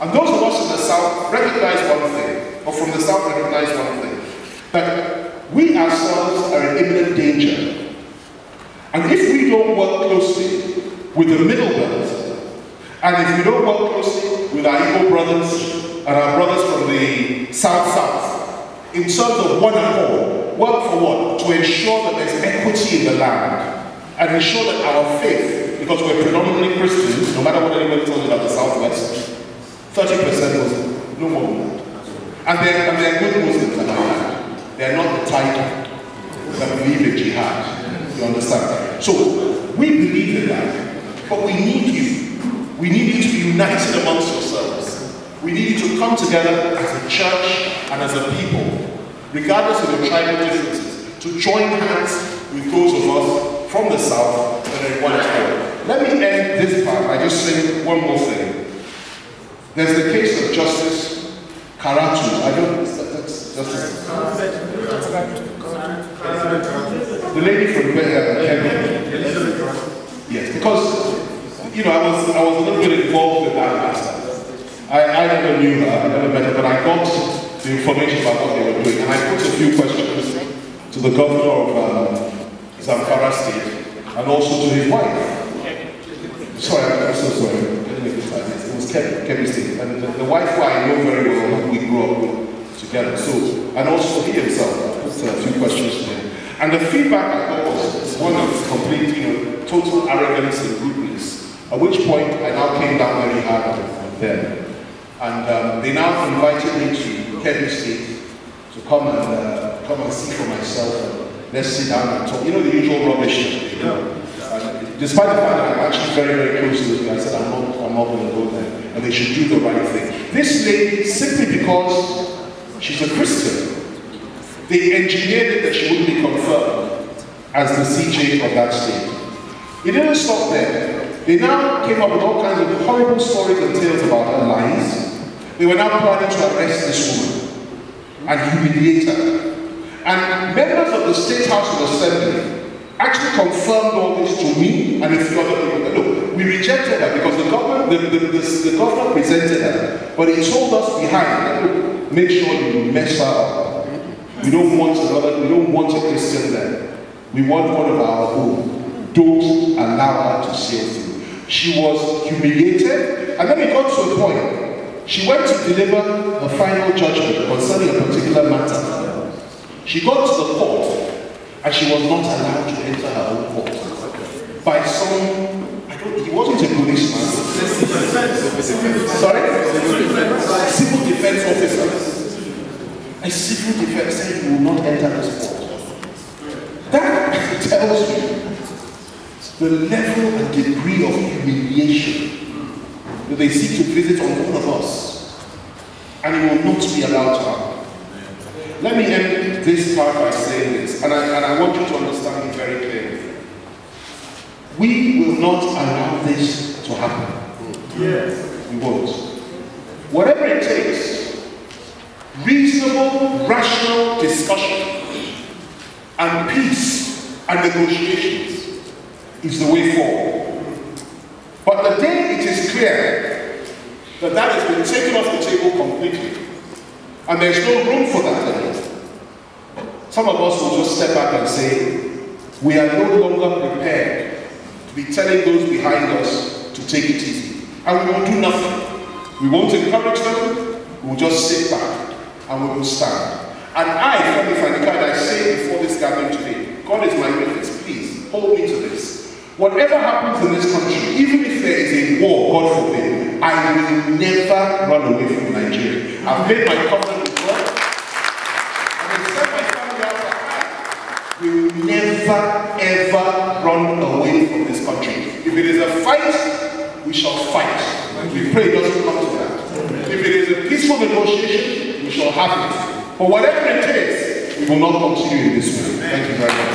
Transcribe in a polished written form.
And those of us in the South recognize one thing, or from the South recognize one thing, that we ourselves are in imminent danger. And if we don't work closely with the middle belt, and if we don't work closely with our Igbo brothers and our brothers from the South, in terms of one accord, work for what? To ensure that there's equity in the land, and ensure that our faith, because we're predominantly Christians, no matter what anybody tells you about the Southwest, 30% Muslim, no more than that. And they're good Muslims in our land. They're not the type that believe in jihad. You understand? So, we believe in that, but we need you. We need you to be united amongst yourselves. We need you to come together as a church and as a people, regardless of your tribal differences, to join hands with those of us from the South that are in one accord. Let me end this part by just saying one more thing. There's the case of Justice Karatu. I don't. That's Justice. The lady from Kenya. Yes, because I was a little bit involved in that matter. I never knew her. I never met her, but I got the information about what they were doing, and I put a few questions to the governor of Zamfara State and also to his wife. Sorry, I'm so sorry. It was Kebbi State, and the wife who I know very well, who we grew up with together. So, and also he himself, I put a few questions to him. And the feedback I got was one of complete, total arrogance and rudeness. At which point I now came down very hard on them. And they now invited me to Kebbi State to come and see for myself. And let's sit down and talk. You know, the usual rubbish. Despite the fact that I'm actually very, very close to them, I said I'm not going to go there, and they should do the right thing. This lady, simply because she's a Christian, they engineered it that she wouldn't be confirmed as the CJ of that state. It didn't stop there. They now came up with all kinds of horrible stories and tales about her lies. They were now planning to arrest this woman and humiliate her. And members of the State House of Assembly actually confirmed all this to me and a few other people. Look, we rejected her because the governor presented her, but he told us behind, look, make sure you mess her up. We don't want a Christian there. We want one of our own. Don't allow her to sail through. She was humiliated, and then it got to a point. She went to deliver a final judgment concerning a particular matter. She got to the court, and she was not allowed to enter her own court by some, he wasn't a policeman. Sorry? Civil defense officer. A civil defense said you will not enter this court. That tells you the level and degree of humiliation that they seek to visit on all of us, and it will not be allowed to happen. Let me end this part by saying this, and I want you to understand it very clearly. We will not allow this to happen. Yes. We won't. Whatever it takes, reasonable, rational discussion and peace and negotiations is the way forward. But the day it is clear that that has been taken off the table completely, and there's no room for that anymore, some of us will just step back and say, we are no longer prepared to be telling those behind us to take it easy. And we will do nothing. We won't encourage them, we will just sit back and we will stand. And I, Femi, I say before this gathering today, God is my witness, please hold me to this. Whatever happens in this country, even if there is a war, God forbid, I will never run away from Nigeria. I've made my covenant with God, and I set my family out. We will never, ever run away from this country. If it is a fight, we shall fight. We pray it doesn't come to that. If it is a peaceful negotiation, we shall have it. But whatever it is, we will not continue in this way. Thank you very much.